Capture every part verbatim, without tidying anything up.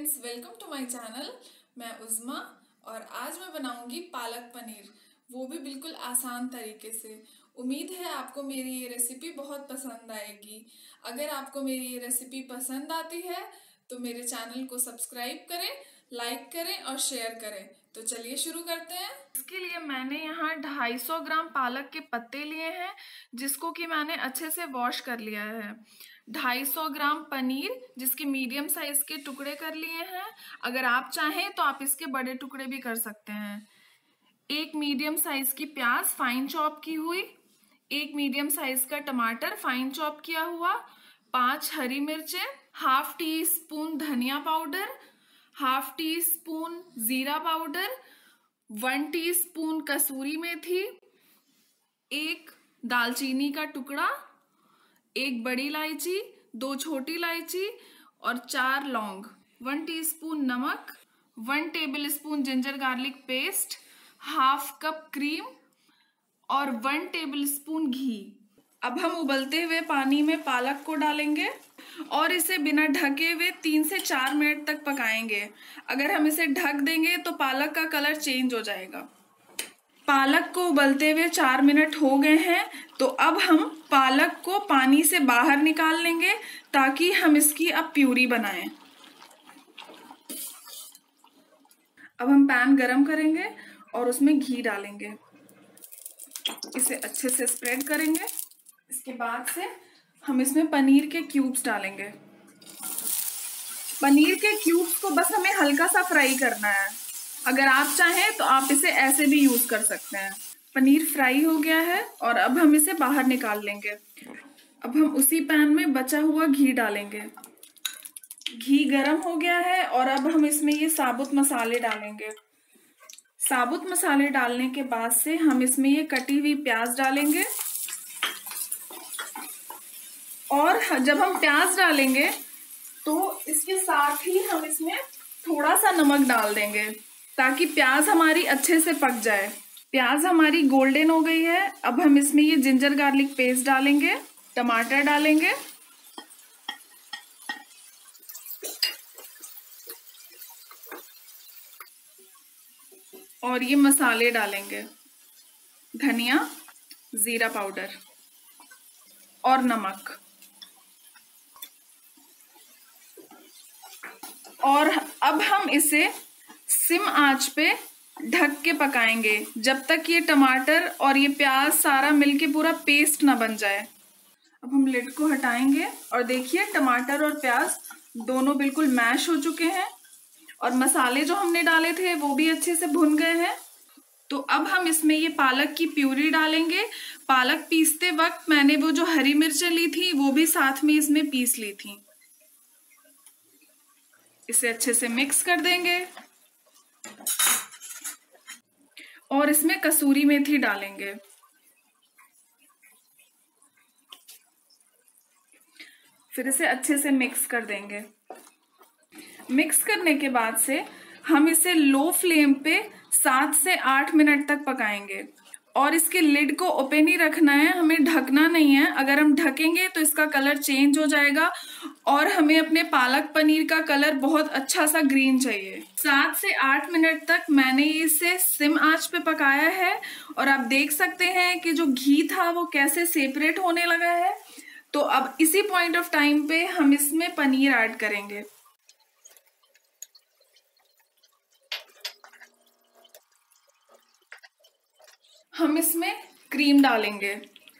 Friends, welcome to my channel. मैं उज़्मा और आज मैं बनाऊंगी पालक पनीर, वो भी बिल्कुल आसान तरीके से। उम्मीद है आपको मेरी ये रेसिपी बहुत पसंद आएगी। अगर आपको मेरी ये रेसिपी पसंद आती है तो मेरे चैनल को सब्सक्राइब करें, लाइक करें और शेयर करें। तो चलिए शुरू करते हैं। इसके लिए मैंने यहाँ दो सौ पचास ग्राम पालक के पत्ते लिए हैं, जिसको कि मैंने अच्छे से वॉश कर लिया है। दो सौ पचास ग्राम पनीर, जिसके मीडियम साइज के टुकड़े कर लिए हैं। अगर आप चाहें तो आप इसके बड़े टुकड़े भी कर सकते हैं। एक मीडियम साइज की प्याज फाइन चॉप की हुई, एक मीडियम साइज का टमाटर फाइन चॉप किया हुआ, पांच हरी मिर्चें, हाफ टी स्पून धनिया पाउडर, हाफ टी स्पून जीरा पाउडर, वन टी स्पून कसूरी मेथी, एक दालचीनी का टुकड़ा, एक बड़ी इलायची, दो छोटी इलायची और चार लौंग, वन टीस्पून नमक, one tablespoon ginger garlic paste, half cup cream और वन टेबल स्पून घी। अब हम उबलते हुए पानी में पालक को डालेंगे और इसे बिना ढके हुए तीन से चार मिनट तक पकाएंगे। अगर हम इसे ढक देंगे तो पालक का कलर चेंज हो जाएगा। पालक को उबलते हुए चार मिनट हो गए हैं, तो अब हम पालक को पानी से बाहर निकाल लेंगे ताकि हम इसकी अब प्यूरी बनाएं। अब हम पैन गरम करेंगे और उसमें घी डालेंगे। इसे अच्छे से स्प्रेड करेंगे। इसके बाद से हम इसमें पनीर के क्यूब्स डालेंगे। पनीर के क्यूब्स को बस हमें हल्का सा फ्राई करना है। अगर आप चाहें तो आप इसे ऐसे भी यूज कर सकते हैं। पनीर फ्राई हो गया है और अब हम इसे बाहर निकाल लेंगे। अब हम उसी पैन में बचा हुआ घी डालेंगे। घी गरम हो गया है और अब हम इसमें ये साबुत मसाले डालेंगे। साबुत मसाले डालने के बाद से हम इसमें ये कटी हुई प्याज डालेंगे और जब हम प्याज डालेंगे तो इसके साथ ही हम इसमें थोड़ा सा नमक डाल देंगे ताकि प्याज हमारी अच्छे से पक जाए। प्याज हमारी गोल्डन हो गई है। अब हम इसमें ये जिंजर गार्लिक पेस्ट डालेंगे, टमाटर डालेंगे और ये मसाले डालेंगे, धनिया, जीरा पाउडर और नमक। और अब हम इसे सिम आंच पे ढक के पकाएंगे जब तक ये टमाटर और ये प्याज सारा मिलके पूरा पेस्ट ना बन जाए। अब हम लिड को हटाएंगे और देखिए टमाटर और प्याज दोनों बिल्कुल मैश हो चुके हैं और मसाले जो हमने डाले थे वो भी अच्छे से भुन गए हैं। तो अब हम इसमें ये पालक की प्यूरी डालेंगे। पालक पीसते वक्त मैंने वो जो हरी मिर्चें ली थी वो भी साथ में इसमें पीस ली थी। इसे अच्छे से मिक्स कर देंगे और इसमें कसूरी मेथी डालेंगे। फिर इसे अच्छे से मिक्स कर देंगे। मिक्स करने के बाद से हम इसे लो फ्लेम पे सात से आठ मिनट तक पकाएंगे और इसके लिड को ओपन ही रखना है, हमें ढकना नहीं है। अगर हम ढकेंगे तो इसका कलर चेंज हो जाएगा और हमें अपने पालक पनीर का कलर बहुत अच्छा सा ग्रीन चाहिए। सात से आठ मिनट तक मैंने इसे सिम आंच पे पकाया है और आप देख सकते हैं कि जो घी था वो कैसे सेपरेट होने लगा है। तो अब इसी पॉइंट ऑफ टाइम पे हम इसमें पनीर ऐड करेंगे। हम इसमें क्रीम डालेंगे।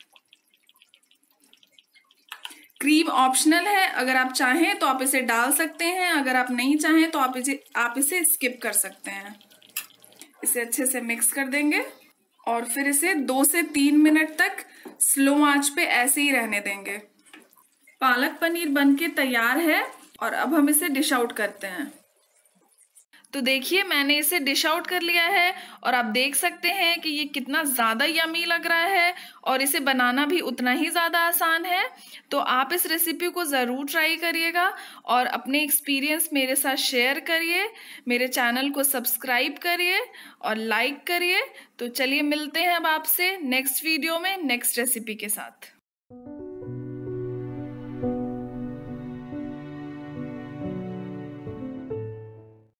क्रीम ऑप्शनल है, अगर आप चाहें तो आप इसे डाल सकते हैं, अगर आप नहीं चाहें तो आप इसे आप इसे स्किप कर सकते हैं। इसे अच्छे से मिक्स कर देंगे और फिर इसे दो से तीन मिनट तक स्लो आंच पे ऐसे ही रहने देंगे। पालक पनीर बनके तैयार है और अब हम इसे डिश आउट करते हैं। तो देखिए मैंने इसे डिश आउट कर लिया है और आप देख सकते हैं कि ये कितना ज़्यादा यमी लग रहा है और इसे बनाना भी उतना ही ज़्यादा आसान है। तो आप इस रेसिपी को ज़रूर ट्राई करिएगा और अपने एक्सपीरियंस मेरे साथ शेयर करिए। मेरे चैनल को सब्सक्राइब करिए और लाइक करिए। तो चलिए मिलते हैं अब आपसे नेक्स्ट वीडियो में नेक्स्ट रेसिपी के साथ।